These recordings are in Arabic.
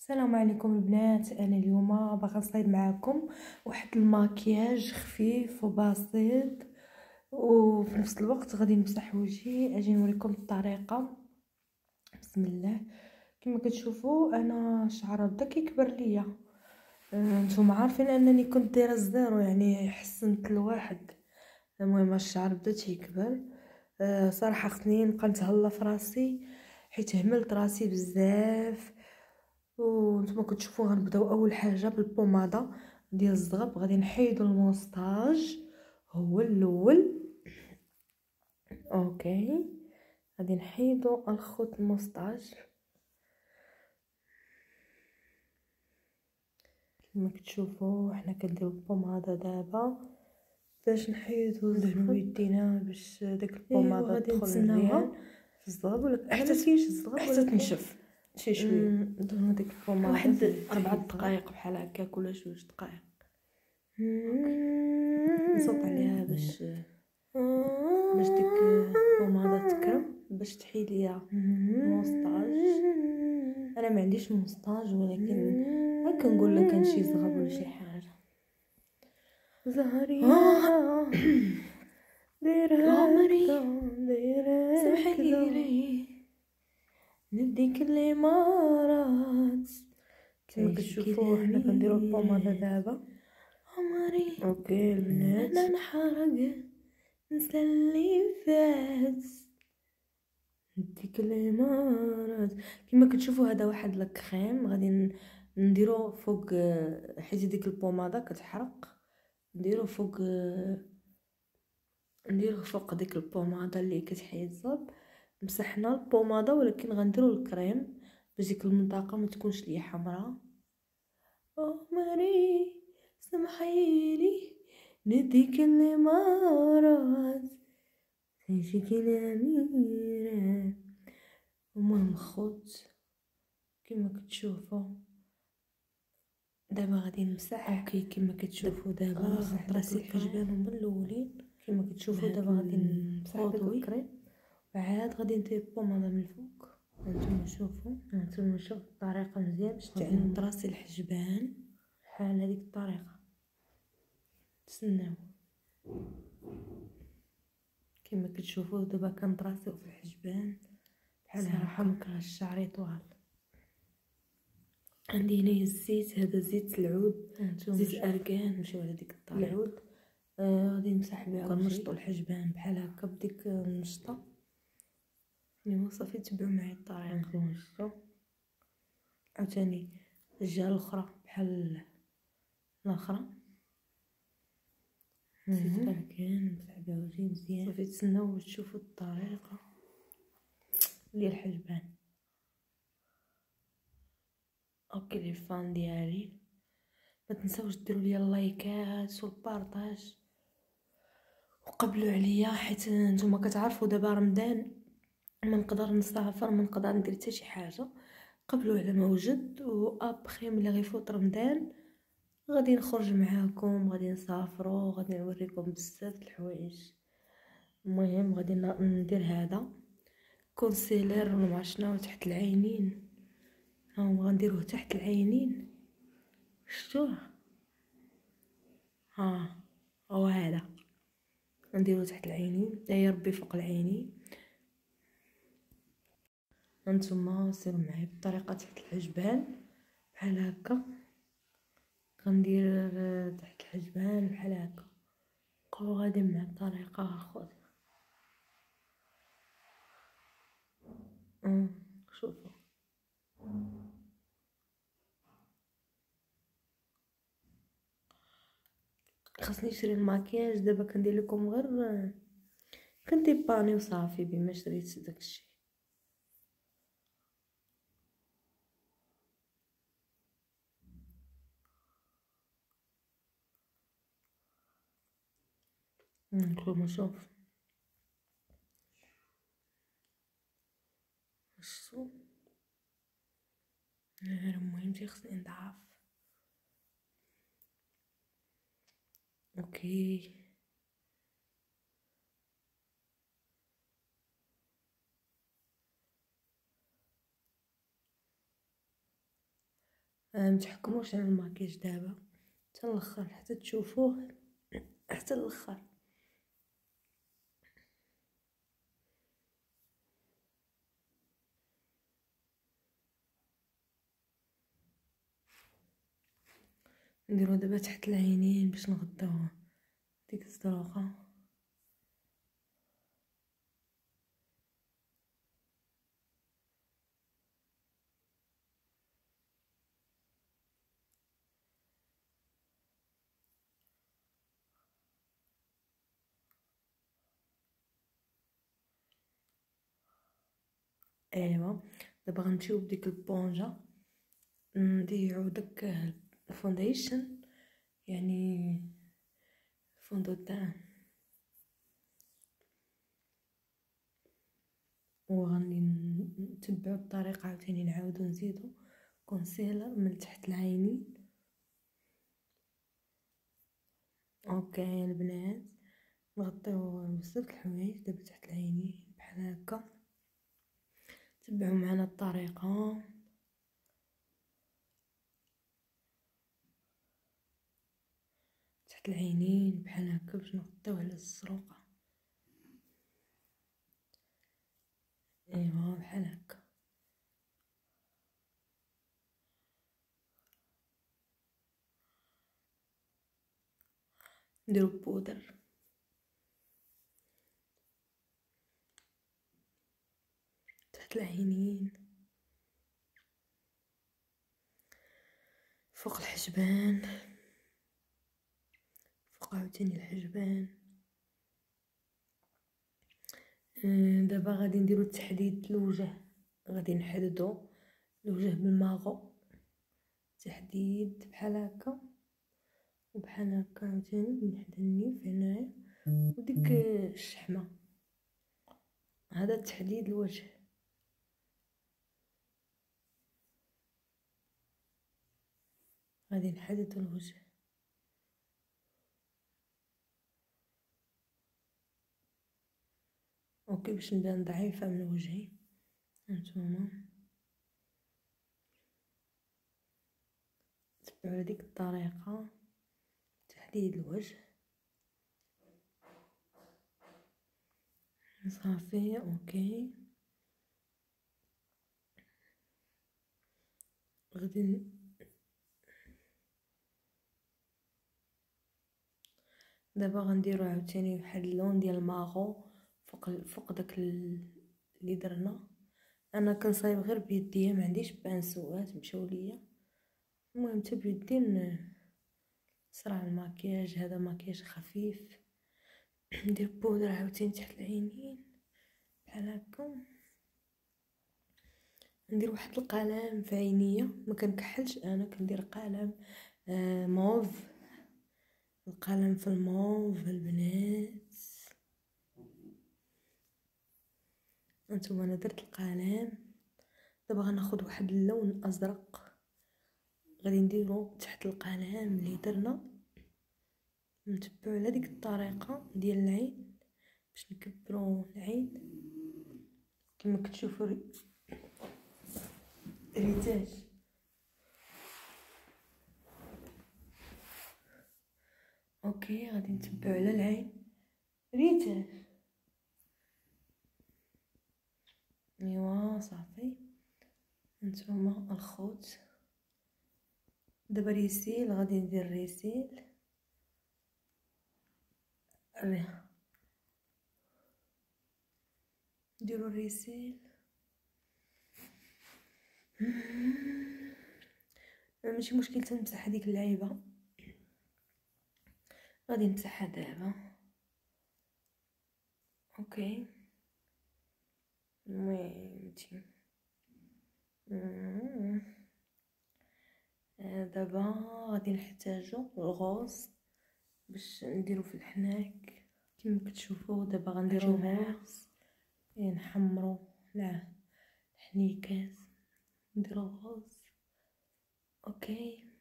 السلام عليكم البنات. انا اليوم باغا نصايب معكم واحد الماكياج خفيف وبسيط، وفي نفس الوقت غادي نمسح وجهي. اجي نوريكم الطريقه. بسم الله. كما كتشوفوا انا الشعر بدا كيكبر ليا. نتوما عارفين انني كنت دايره الزيرو، يعني حسنت الواحد. المهم الشعر بدا تيكبر. صراحه خصني نبقى نتهلا في راسي حيت هملت راسي بزاف. وانتما كتشوفوا غنبداو اول حاجه بالبوماده ديال الزغب. غادي نحيدوا الموستاج هو الاول. اوكي، غادي نحيدوا الخط الموستاج كما كتشوفوا. حنا كنديروا البوماده دابا باش نحيدوا ندهنوا يدينا باش داك البوماده تدخل مزيان في الزغب، ولا حتى كاينش الزغب حتى تنشف شي شويه. ندهنوا ديك البوماده واحد 4 دقائق بحال هكاك ولا 2 دقائق. نصوت عليها باش ديك البوماده تكرم باش تحيد ليا الموستاج. انا ما عنديش موستاج، ولكن هكا نقول لك كان شي زغب ولا شي حاجه. زهري عمري سمحي لي نديك الامارات. كما كتشوفوا حنا كنديروا البوماده دابا. عمري اوكي البنات، انا نحرق نسى اللي فات نديك الامارات. كما كتشوفوا هذا واحد الكريم غادي نديرو فوق، حيت ديك البوماده كتحرق. نديرو فوق ديك البوماده اللي كتحيد الزب. مسحنا البوماده، ولكن غنديرو الكريم باش ديك المنطقه ما تكونش ليا حمراء. عمري سمحيلي نديك الامارات تجيك الاميره. المهم خوت كما كتشوفوا دابا غادي نمسح. اوكي كما كتشوفوا دابا مسحت راسي الحجبان هما الاولين. كما كتشوفوا دابا غادي نمسح داك الكريم، وعاد غادي ندير البوماده من الفوق. هانتوما شوفوا الطريقه مزيان باش تعلم راسي الحجبان بحال هذيك الطريقه. تسناو كما كتشوفوا دابا كنطراسيو في الحجبان بحال صراحه مكره الشعر طوال. عندي هنايا الزيت، هذا زيت العود، زيت اركان. نمشيو على ديك الطريقه العود. غادي نمسح بها كنشطوا الحجبان بحال هكا بديك النشطه. ايوا صافي تبعوا معايا الطريقه. نشطوا عاوتاني الجهه الاخرى بحال الاخرى. زيت اركان نمسح بها وجهي مزيان. صافي تسناو باش تشوفوا الطريقه ديال الحجبان. اوكي لي فان ديالي، ما تنساوش ديروا لي اللايكات والبارطاج وقبلوا عليا، حيت نتوما كتعرفوا دابا رمضان ما نقدر نسافر، ما نقدر ندير حتى شي حاجه. قبلوا على ما وجد، وابخي ملي غيفوت رمضان غادي نخرج معاكم، غادي نسافروا، غادي نوريكم بزاف د الحوايج. المهم غادي ندير هذا كونسيلر ولا ما شنو تحت العينين. ها غنديروه تحت العينين، شفتوه؟ ها هو هذا نديروه تحت العينين. يا ربي فوق العينين. هانتوما سيروا معايا بالطريقه تحت الحجبان بحال هكا. كندير تحت الحجبان بحال هكا. بقاو غادي مع الطريقه اخويا. شوفوا خاصني نشري الماكياج دابا. كندير لكم غير كنديباني وصافي بما شريت داكشي. نكون نشوف شتو. المهم خصني نضعف. اوكي متحكموش على الماكياج دابا حتى الاخر، حتى تشوفوه حتى الاخر. نديرو دابا تحت العينين باش نغطيو ديك الزروقه. ايوا دابا غنمشيو بديك البونجا نديرو داك الفونديشن، يعني فوندو تاع، وغادي نتبعو الطريقه عاوتاني نعاودو نزيدو كونسيلر من تحت العينين. اوكي البنات، نغطيو بزاف الحوايج دابا تحت العينين بحال هكا، تبعوا معنا الطريقه. تحت العينين بحال هكا باش نغطيو على الزروقه. ايوا بحال هكا. نديرو بودر تحت العينين، فوق الحجبان، فوق عاوتاني الحجبان. دابا غادي نديرو تحديد الوجه، غادي نحددو الوجه بالماغو، تحديد بحال هكا وبحال هكا عاوتاني نحدد النيف هنايا وديك الشحمه. هذا تحديد الوجه. غادي نحدد الوجه. اوكي باش نبان ضعيفه من وجهي. هانتوما تبعوا هذيك الطريقه تحديد الوجه. صافي اوكي. غادي دابا غنديرو عاوتاني واحد اللون ديال الماغو فوق داك اللي درنا. انا كنصايب غير بيديا، ما عنديش بانسوات مشاو ليا. المهم حتى بيدي نصرع الماكياج. هذا ماكياج خفيف. ندير بودر عاوتاني تحت العينين بحال هكا. ندير واحد القلم في عينيا، ما كنكحلش، انا كندير قلم موف. القلم في الموف البنات. انتم انا درت القلم. دابا غناخد واحد اللون ازرق غادي نديرو تحت القلم اللي درنا. نتبعو على ديك الطريقه ديال العين باش نكبرو العين كما كتشوفوا ريتاج. اوكي غادي نتبعو على العين ريتاج. ايوا صافي. نتوما الخوت. دابا ريسيل غادي ندير ريسيل. نديرو الريسيل. ماشي مشكل تنمسح هذيك اللعيبه. غادي نمسحها دابا. اوكي وينتي. دابا غادي نحتاجو الغوص باش نديرو في الحناك كما كتشوفوا. دابا غنديرو الغوص نحمرو الحنيكات. نديرو الغوص. اوكي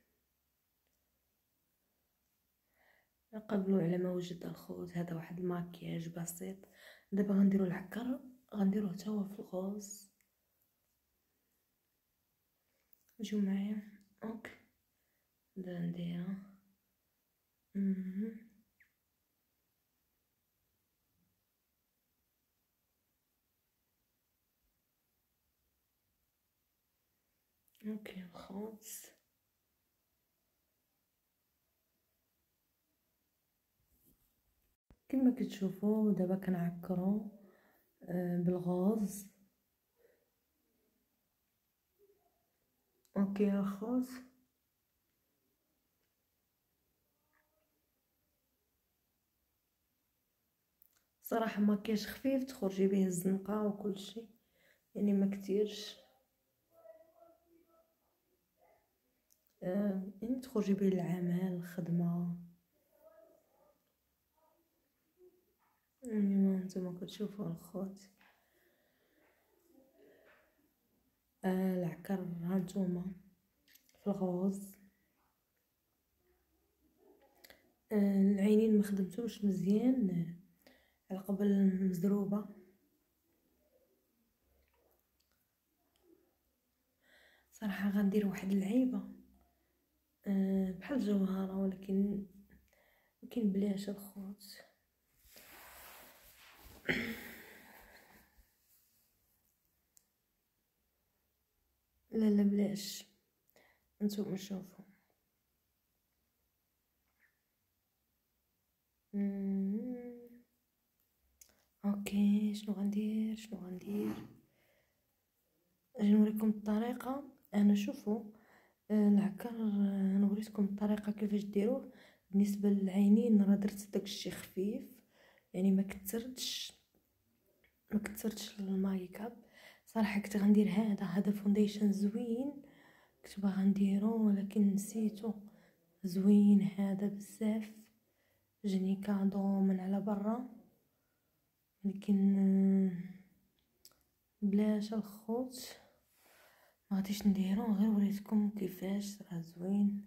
نقبلو على ما وجد الخوت. هذا واحد الماكياج بسيط. دابا غنديرو العكر، غنديروه حتى هو في الغوص. جيو معايا. اوكي نبدا نديرها. اوكي الخوص كما كتشوفوا دابا كنعكروا بالغاز. اوكي الخوص صراحه مكياج خفيف تخرجي به الزنقه وكل شيء، يعني ما كتيرش يعني تخرجي به العمل الخدمه. يعني ما نتوما كتشوفوا الخوت العكر هانتوما في الغوز. العينين ما خدمتهمش مزيان على قبل مزروبه. صراحه غندير واحد اللعيبه بحال الجوهره، ولكن بلاش الخوت. لا بلاش، انتم شوفوا. اوكي شنو غندير اجي نوريكم الطريقه. انا شوفوا العكر نوريكم الطريقه كيفاش ديروه. بالنسبه للعينين راه درت داكشي خفيف، يعني ما كثرتش الميك اب. صراحه كنت غندير هذا فونديشن زوين، كنت باغا نديرو ولكن نسيتو. زوين هذا بزاف، جاني كادو من على برا، لكن بلاش الخوت ما غاديش نديرو. غير وريتكم كيفاش راه زوين.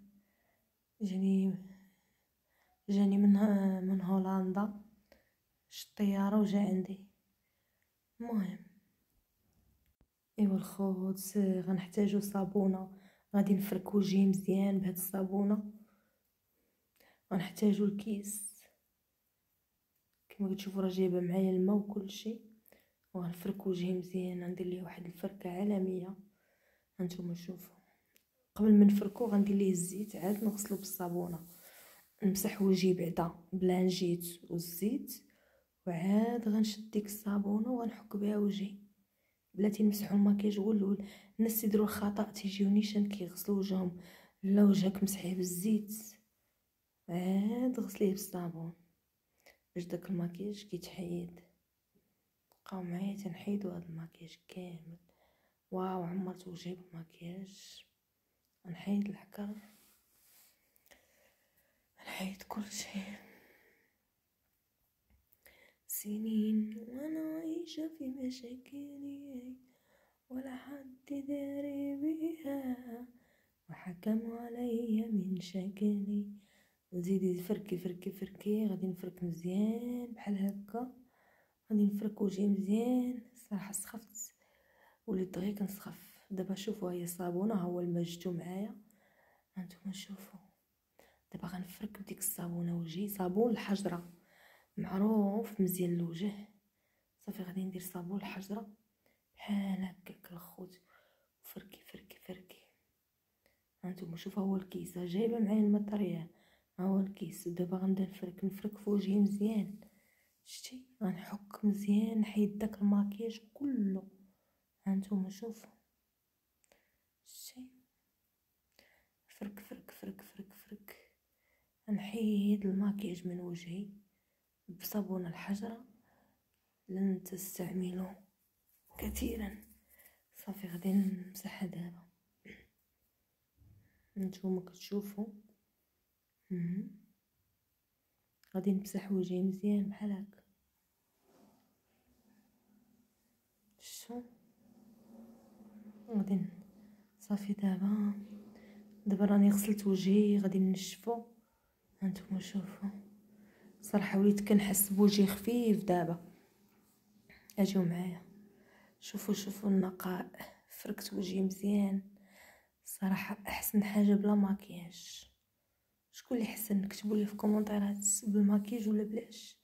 جاني من هولندا، شت الطياره وجا عندي. المهم ايوا الخوت غنحتاجو صابونه، غادي نفرك وجهي مزيان بهاد الصابونه. غنحتاجو الكيس كما كتشوفوا راه جايبه معايا الماء وكل شيء، وغنفرك وجهي مزيان. غندير ليه واحد الفركه عالميه. هانتوما شوفوا قبل ما نفركو غندير ليه الزيت، عاد نغسلو بالصابونه، نمسح وجهي بعدا بلانجيت والزيت، وعاد غنشد ديك الصابونه وغنحك بها وجهي. بلاتي نمسحوا المكياج هو الاول. الناس يديروا الخطا تيجيو نيشان كيغسلوا وجههم. لا، وجهك مسحيه بالزيت عاد غسليه بالصابون باش داك المكياج كيتحيد. بقاو معايا تنحيدو هاد المكياج كامل. واو عمرت وجهي بالمكياج. نحيد الحكر، نحيد كل شيء. سنين وانا عايشة في مشاكلي ولا حد داري بيها، وحكموا عليا من شكلي. زيدي فركي غادي نفرك مزيان بحال هكا. غادي نفرك وجهي مزيان. صراحه سخفت، وليت دغيا كنسخف. دابا شوفوا هي الصابونه، ها هو الماء جبتو معايا. هانتوما شوفوا دابا غنفرك بديك الصابونه وجهي. صابون الحجره معروف مزيان للوجه. صافي غادي ندير صابون الحجره بحال هكاك الخوت. فركي. هانتوما شوفوا هو الكيس، جايبه معايا الماتريال، ها هو الكيس. دابا غنبدا نفرك في وجهي مزيان. شتي غنحك مزيان، نحيد داك الماكياج كله. هانتوما شوفوا شتي فرك. نحيد الماكياج من وجهي بصابون الحجره. لن تستعملوا كثيرا. صافي غادي نمسحها دابا. نتوما كتشوفوا غادي نمسح وجهي مزيان بحال هكا. شتو غادي صافي دابا راني غسلت وجهي، غادي نشفو. هانتوما شوفوا صراحه وليت كنحس بوجهي خفيف دابا. اجيو معايا شوفوا النقاء. فركت وجهي مزيان الصراحه احسن حاجه بلا مكياج. شكون اللي حسن؟ كتبوا لي في كومونتيرات بالمكياج ولا بلاش.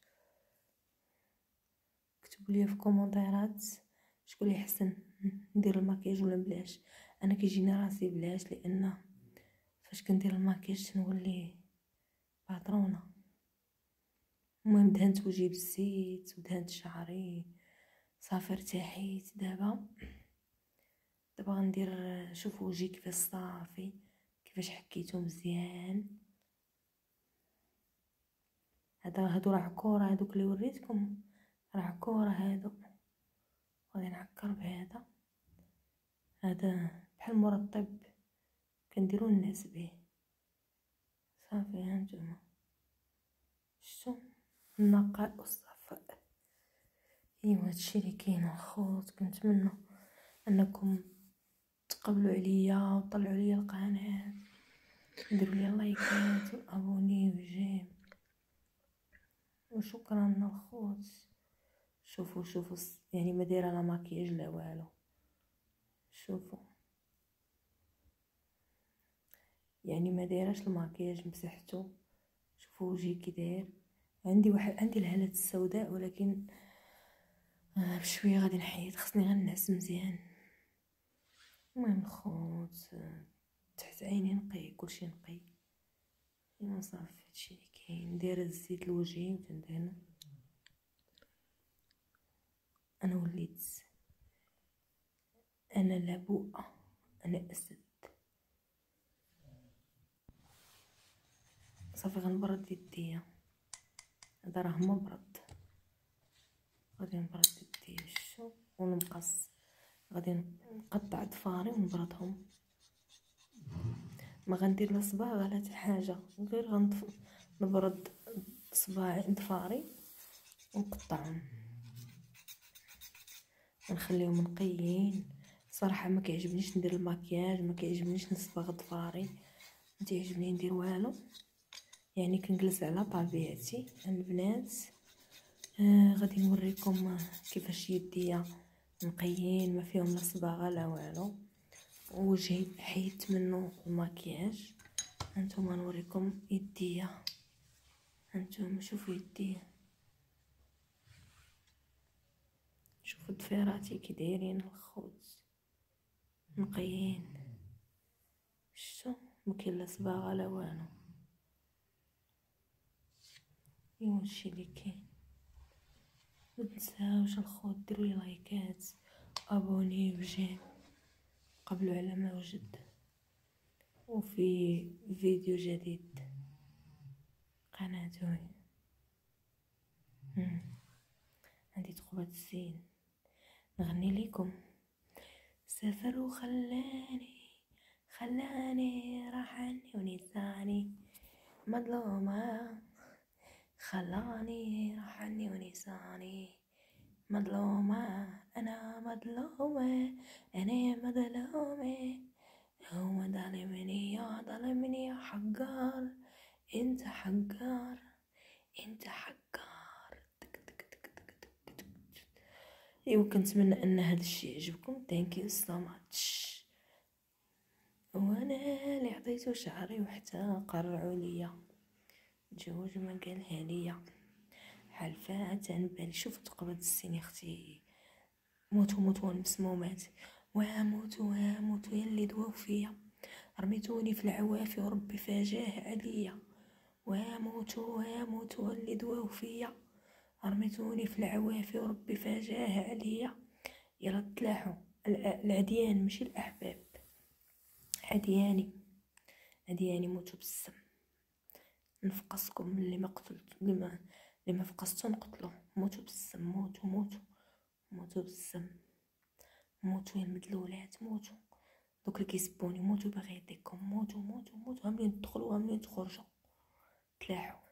كتبوا لي في كومونتيرات شكون اللي حسن ندير المكياج ولا بلاش. انا كيجيني راسي بلاش، لان فاش كندير المكياج تنولي باترونه. المهم دهنت وجهي بالزيت ودهنت شعري صافي ارتاحيت. دابا غندير شوفوا وجهي كيفاش صافي، كيفاش حكيتو مزيان. هادو راه عكوره، هادوك اللي وريتكم راه عكوره هادو. غادي نعكر بهذا، هذا بحال مرطب كنديرو الناس به. صافي هانتوما شتو النقاء والصفاء. ايوا هادشي اللي كاين الخوت. كنتمنى انكم تقبلوا عليا وطلعوا لي القناه، ديروا لي لايكات وابوني وجيم. وشكرا الخوت. شوفوا يعني ما دايره لا ماكياج لا والو. شوفوا يعني ما دايرهش الماكياج، مسحته. شوفوا وجهي كي داير. عندي الهالات السوداء، ولكن بشويه غادي نحيد، خصني غنعس مزيان. المهم الخوت، تحت عيني نقي، كلشي نقي. ايوا صافي هادشي اللي كاين. دايره الزيت لوجهي وتندهن. انا وليت انا لبوءه، انا اسد. صافي غنبرد يديا. هذا راه مبرد، غادي نبرد يديا شو ونمقص. غادي نقطع ضفاري ونبردهم. ما غندير لا صباغ لا حتى حاجه، غير نبرد ضفاري ونقطعهم ونخليهم نقيين. صراحه ما كيعجبنيش ندير الماكياج، ما كيعجبنيش نصبغ ضفاري، ما تعجبني ندير والو. يعني كنجلس على طبيعتي البنات. غادي نوريكم كيفاش يديا نقيين، ما فيهم لا صباغه لا والو. وجهي حيدت منه الماكياج. هانتوما نوريكم يديا. هانتوما شوفوا يديا، شوفوا ضفيراتي كي دايرين الخوت، نقيين. شتو مكاين لا صباغه لا والو. ايوا هادشي اللي كاين. متنساوش الخوت ديروا لي لايكات ابوني وجيم، قبلوا على ما وجد. وفي فيديو جديد قناتي. عندي تقبة الزين نغني لكم. سافر خلاني راح عني ونساني مظلومة. خلاني راح عني ونساني مظلومة. أنا مظلومة، أنا مظلومة. هو ظلمني يا حقار. انت حقار، انت حقار. ايوا كنتمنى ان هذا الشيء يعجبكم. ثانك يو سو ماتش. وانا اللي عطيتو شعري وحتى قرعوا ليا جوج ما قالها ليا حلفات بالي. شوف تقبض السين اختي. موتوا المسمومات. واموتوا يلي دواو فيا. رميتوني في العوافي وربي فاجاه عليا. واموتوا اللي دواو فيا. رميتوني في العوافي وربي فاجاه عليا. يلا تلاحوا العديان ماشي الاحباب. عدياني موتوا بالسم. نفقصكم اللي ما قتلت، اللي ما فقصتو نقتلو. موتوا بالسم، موتوا بالسم. موتوا يا المدلولات، موتوا دوك اللي كيسبوني. موتوا باغي يديكم. موتوا هاملين تدخلوا هاملين تخرجوا. تلاحوا.